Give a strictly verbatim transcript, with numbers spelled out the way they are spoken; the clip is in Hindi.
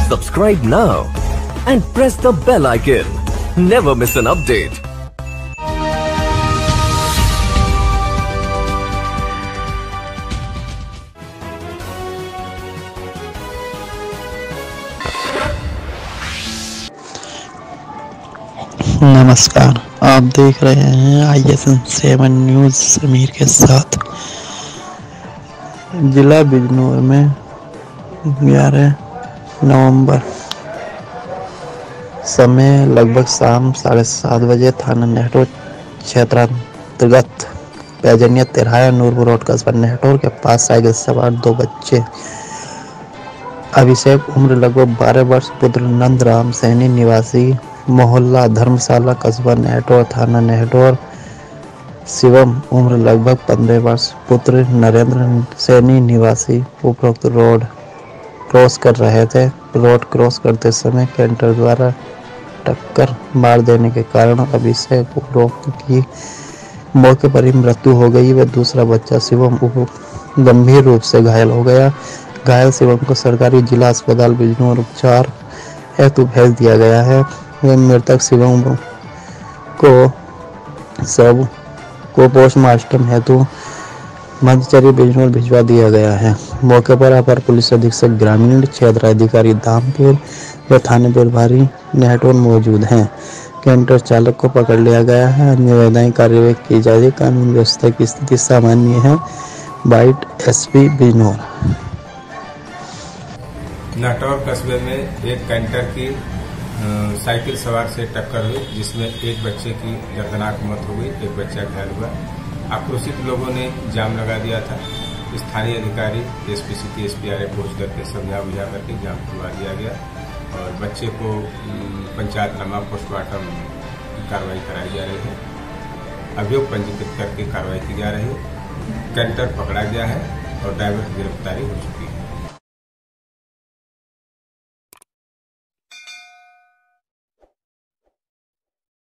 Subscribe now and press the bell icon. Never miss an update. नमस्कार, आप देख रहे हैं I S N seven news Sameer के साथ। जिला बिजनौर में ग्यारह नवंबर समय लगभग शाम साढ़े सात बजे थाना नेहटोर क्षेत्रांतर्गत पैजनिया तिराहा नूरपुर रोड कस्बा नेहटोर के पास साइकिल सवार दो बच्चे अभिषेक उम्र लगभग बारह वर्ष पुत्र नंदराम सैनी निवासी मोहल्ला धर्मशाला कस्बा नेहटोर थाना नेहटोर शिवम उम्र लगभग पंद्रह वर्ष पुत्र नरेंद्र सैनी निवासी उपरोक्त रोड क्रॉस कर रहे थे। रोड क्रॉस करते समय कैंटर द्वारा टक्कर मार देने के कारण अभिषेक उपरोक्त की मौके पर ही मृत्यु हो गई व दूसरा बच्चा शिवम गंभीर रूप से घायल हो गया। घायल शिवम को सरकारी जिला अस्पताल बिजनौर उपचार हेतु भेज दिया गया है। मृतक शिवम को सब को पोस्टमार्टम हेतु मध्यचरी बिजनौर भिजवा दिया गया है। मौके पर अपर पुलिस अधीक्षक ग्रामीण क्षेत्राधिकारी धामपुर व थाने प्रभारी नेहटोर मौजूद हैं। कैंटर चालक को पकड़ लिया गया है। अन्य वैधानिक कार्यवाही की जा रही। कानून व्यवस्था की स्थिति सामान्य है। Bite SP Bijnor. नेहटोर कस्बे में एक कैंटर की साइकिल सवार से टक्कर हुई, जिसमें एक बच्चे की दर्दनाक मौत हो गई, एक बच्चा घायल हुआ। आक्रोशित लोगों ने जाम लगा दिया था। स्थानीय अधिकारी एसपी सिटी एसपी आर पहुंच करके समझा बुझा करके जाम खुलवा दिया गया और बच्चे को पंचायतनामा पोस्टमार्टम कार्रवाई कराई जा रही है। अभियोग पंजीकृत करके कार्रवाई की जा रही है। कैंटर पकड़ा गया है और ड्राइवर की गिरफ्तारी हो चुकी है।